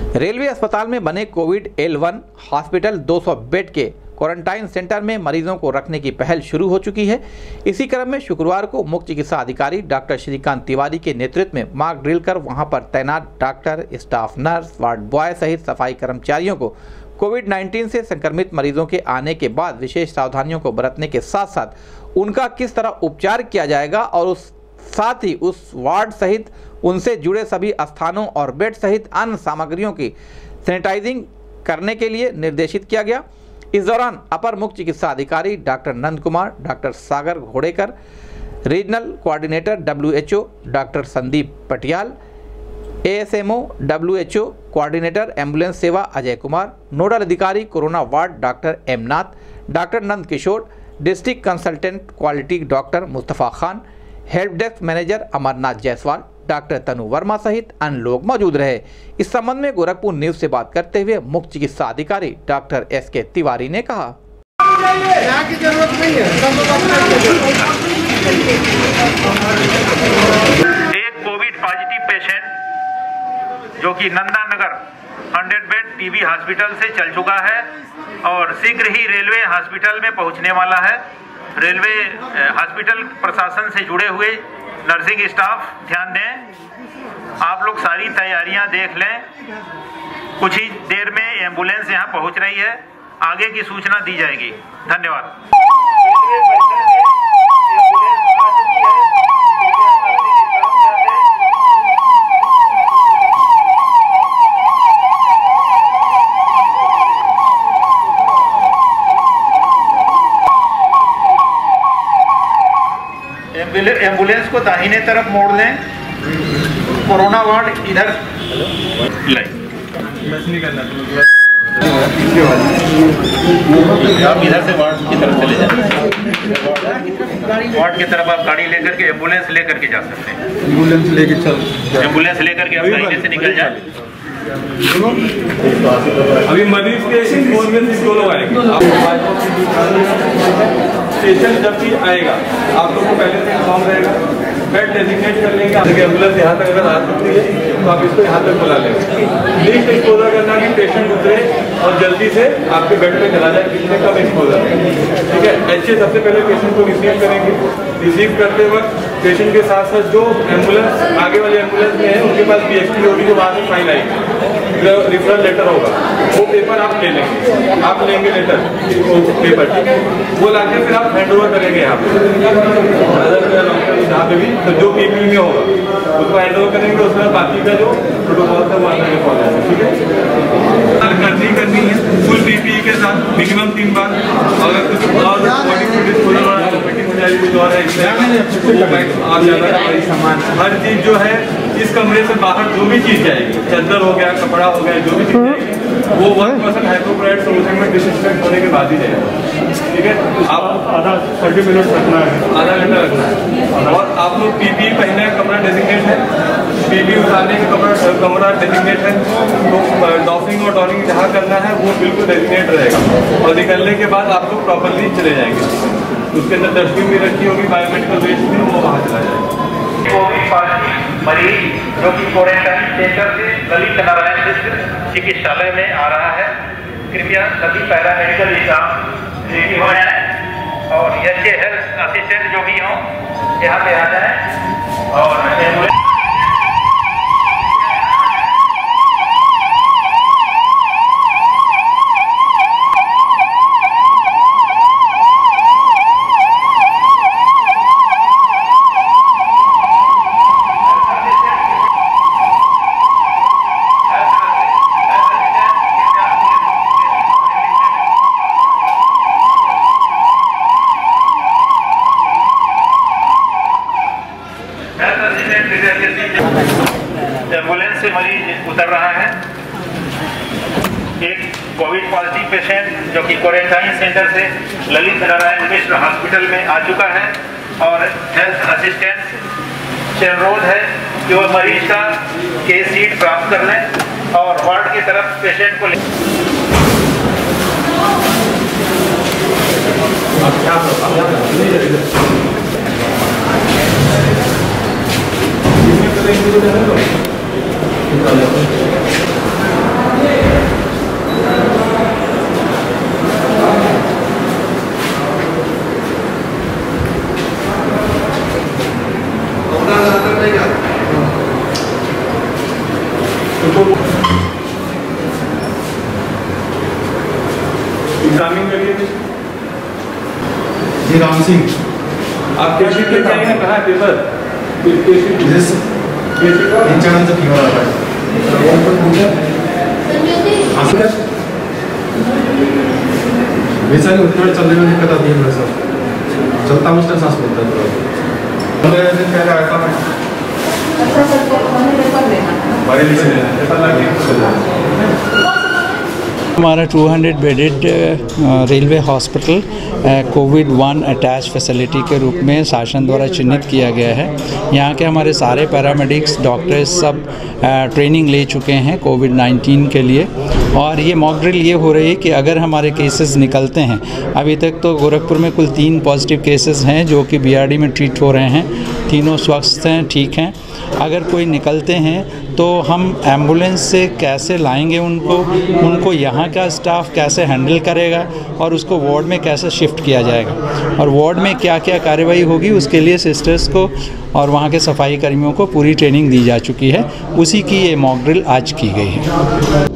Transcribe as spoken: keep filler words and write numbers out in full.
Railway अस्पताल में बने कोविड एल वन हॉस्पिटल दो सौ बेड के क्वारंटाइन सेंटर में मरीजों को रखने की पहल शुरू हो चुकी है। इसी क्रम में शुक्रवार को मुख्य चिकित्सा अधिकारी डॉक्टर श्रीकांत तिवारी के नेतृत्व में मॉक ड्रिल कर वहां पर तैनात doctor, staff nurse, ward boy सहित सफाई कर्मचारियों को कोविड उन्नीस से संक्रमित मरीजों के आने के बाद विशेष सावधानियों को बरतने के साथ साथ उनका किस तरह उपचार किया जाएगा और उस साथ ही उस वार्ड सहित उनसे जुड़े सभी स्थानों और बेड सहित अन्य सामग्रियों की सैनिटाइजिंग करने के लिए निर्देशित किया गया। इस दौरान अपर मुख्य चिकित्सा अधिकारी doctor Nand Kumar, doctor Sagar Ghodekar, regional coordinator W H O doctor Sandeep Patiyal, A S M O W H O coordinator ambulance सेवा अजय कुमार, नोडल अधिकारी corona ward doctor M Nath, doctor Nand Kishore, district consultant quality doctor Mustafa Khan, help desk manager Amarnath Jaiswal, doctor Tanu Verma सहित अन्य लोग मौजूद रहे। इस संबंध में गोरखपुर न्यूज से बात करते हुए मुख्य चिकित्सा अधिकारी डॉक्टर एस के तिवारी ने कहा, एक कोविड पॉजिटिव पेशेंट जो कि नंदा नगर सौ बेड टीबी हॉस्पिटल से चल चुका है और शीघ्र ही रेलवे हॉस्पिटल में पहुंचने वाला है। रेलवे हॉस्पिटल प्रशासन से जुड़े हुए नर्सिंग स्टाफ ध्यान दें, आप लोग सारी तैयारियां देख लें। कुछ ही देर में एम्बुलेंस यहां पहुंच रही है, आगे की सूचना दी जाएगी। धन्यवाद। एम्बुलेंस को दाहिने तरफ मोड़ लें। कोरोना वार्ड इधर आप इधर से वार्ड की तरफ चले जाए। वार्ड की तरफ आप गाड़ी लेकर के एम्बुलेंस लेकर के जा सकते हैं। एम्बुलेंस लेकर चल एम्बुलेंस लेकर के आप दाहिने से निकल जाए। अभी मरीज के इन्फॉर्मेशन दो लोग आएंगे। पेशेंट जब भी आएगा आप लोग को पहले से इन्फॉर्म रहेगा, बेड डेजिग्नेट कर लेंगे। आगे एम्बुलेंस यहाँ तक अगर आ सकती है तो आप इसको यहाँ तक बुला लेंगे। लीस्ट एक्सपोजर करना कि पेशेंट उतरे और जल्दी से आपके बेड पे चला जाए, कितने कम एक्सपोजर है, ठीक है। ऐसे सबसे पहले पेशेंट को रिसीव करेंगे। रिसीव करते वक्त पेशेंट के साथ साथ जो एम्बुलेंस आगे वाली एम्बुलेंस में है उनके पास बी एच पी होगी, जो वहाँ से फाइन आएगी, रिफरल लेटर होगा, वो पेपर आप ले लेंगे। आप लेंगे लेटर पेपर, ठीक है, वो लाके फिर आप हैंड ओवर करेंगे यहाँ पे जहाँ पे भी तो जो पीपी में होगा उसको हैंड ओवर करेंगे। उसमें बाकी का जो प्रोटोकॉल है वो आगे फॉलो होगा, ठीक है। करनी करनी है फुल पीपी के साथ मिनिमम तीन बार। अगर कुछ और बॉडी फिटनेस हो जाएगी कुछ और है सामान, हर चीज जो है इस कमरे से बाहर जो भी चीज जाएगी, चादर हो गया, कपड़ा हो गया, जो भी चीज जाएगी वो वन परसेंट हाइपोक्लोराइड सोल्यूशन में डिसइंफेक्ट होने के बाद ही जाएगा, ठीक है। आप आधा थर्टी मिनट रखना है, आधा घंटा रखना है। और आप लोग पीपी पहने, कमरा डेजिग्नेट है, पीपी उतारने का कमरा कमरा डेजिग्नेट है, तो डॉफिंग और डॉनिंग जहाँ करना है वो बिल्कुल डेजिग्नेट रहेगा। और निकलने के बाद आप लोग प्रॉपरली चले जाएंगे। उसके अंदर डस्टबिन भी रखी होगी, बायोमेडिकल वेस्ट भी, वो वहाँ चला जाएगा। कोविड पॉजिटिव मरीज जो कि क्वारंटाइन सेंटर से ललित नारायण मिश्र चिकित्सालय में आ रहा है, कृपया सभी पैरामेडिकल स्टाफ रेडी हो जाए और एच ए हेल्थ असिस्टेंट जो भी हों यहाँ पे आ जाए और एम्बुलेंस एम्बुलेंस से मरीज उतर रहा है। एक कोविड पॉजिटिव पेशेंट जो कि क्वारंटाइन सेंटर से ललित नारायण मिश्र हॉस्पिटल में आ चुका है और हेल्थ असिस्टेंट से अनुरोध है कि वह मरीज का केस शीट प्राप्त कर लें और वार्ड की तरफ पेशेंट को ले। Gracias. एग्जामिन करिए जी। राम सिंह, आप कैसे के जाएंगे? कहाँ है पेपर? इंचणांचा फीवर आला आहे। बेचारी उत्तर चाललेलं दिक्कत आती है सर, चलता मुश्किल सांस मिलता है। पंद्रह दिन पहले आया था मैं, बरेली से पेपर लगे। हमारा two hundred bedded railway hospital covid one attach facility के रूप में शासन द्वारा चिन्हित किया गया है। यहाँ के हमारे सारे पैरामेडिक्स डॉक्टर्स सब ट्रेनिंग ले चुके हैं कोविड नाइन्टीन के लिए, और ये मॉक ड्रिल ये हो रही है कि अगर हमारे केसेस निकलते हैं, अभी तक तो गोरखपुर में कुल तीन पॉजिटिव केसेस हैं जो कि बीआरडी में ट्रीट हो रहे हैं, तीनों स्वस्थ हैं, ठीक हैं। अगर कोई निकलते हैं तो हम एम्बुलेंस से कैसे लाएंगे उनको, उनको यहाँ का स्टाफ कैसे हैंडल करेगा और उसको वार्ड में कैसे शिफ्ट किया जाएगा, और वार्ड में क्या क्या कार्रवाई होगी उसके लिए सिस्टर्स को और वहाँ के सफाई कर्मियों को पूरी ट्रेनिंग दी जा चुकी है। उसी की ये मॉक ड्रिल आज की गई है।